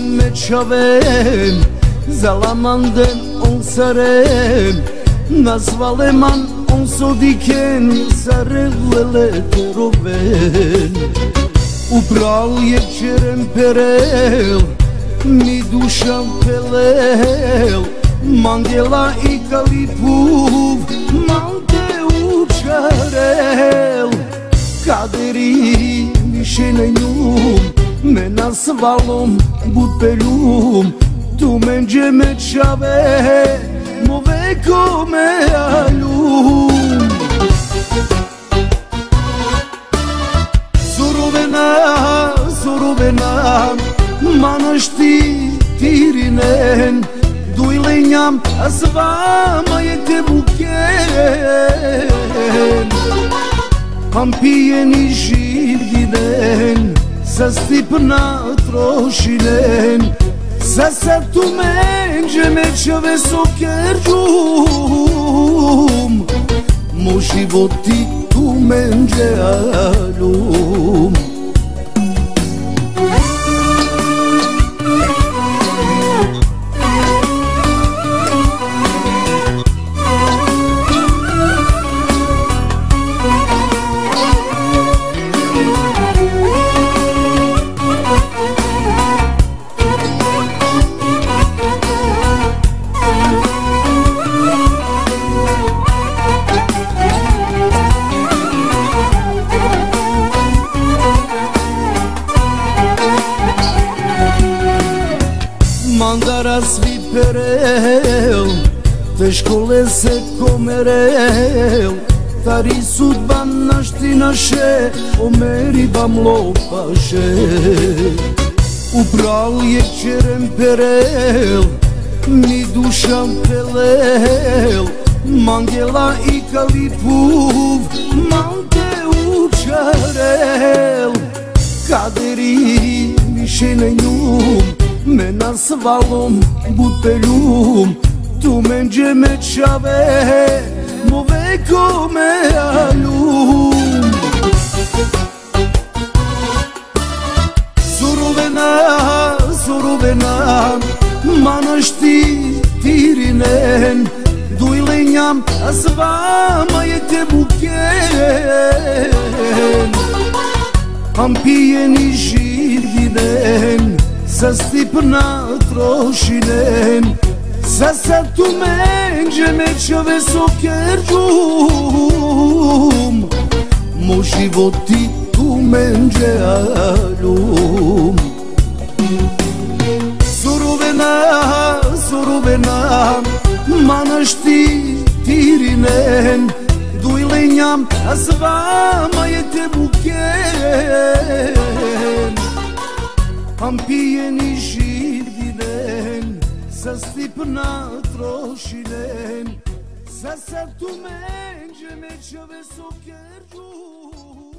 me qavem Zalamanden on sarem Nazvaleman on sodiken Sarevlele te roven U pralje qerem perel Mi dušan pelel Mangela i kalipuv Mante u čarel Kaderi više ne njum Me nasvalom bud pelum Tu menge me čave Mo veko me alum Zorovena Mana štirinen Dujlenjam a s vama je te buken Pampijeni živinen Sa stipna trošinen Sa tu menđe mečave sokerđum Mo životi tu menđe alum Mandara svi perel Te škole se komerel Tari sudba našti naše Omeri vam lopaše Upral je čerem perel Mi dušan pelel Mangela i kalipuv Mante u čarel Kaderi više ne njum Me nasvalom bud pelum Tu menge me čave Mo veko me alum Zorovena Mana štirinen Dujlenjam a s vama je te buken Pampijeni živinen Sa stipna trošinen Sa tu menđe mečave sokerđum Mo životi tu menđe alum Zorovena Mana štirinen Dujlenjam a s vama je te buken Pampijeni živinen Sa stipna trošinen Sa tu menđe mečave sokerđum